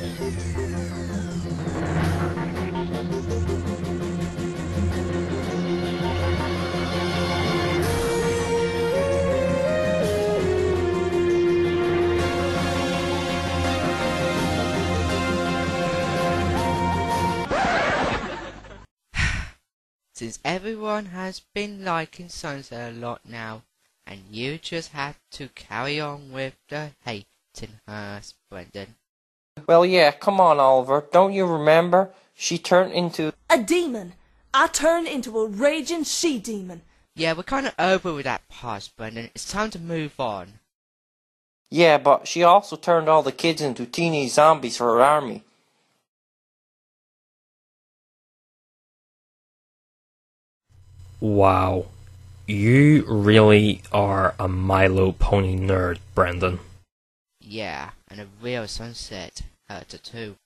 Since everyone has been liking Sunset a lot now, and you just have to carry on with the hating her, Brendan. Well, yeah, come on, Oliver. Don't you remember? She turned into a demon. I turned into a raging she-demon. Yeah, we're kind of over with that past, Brendan. It's time to move on. Yeah, but she also turned all the kids into teeny zombies for her army. Wow. You really are a Milo Pony nerd, Brendan. Yeah, and a real sunset hurter too.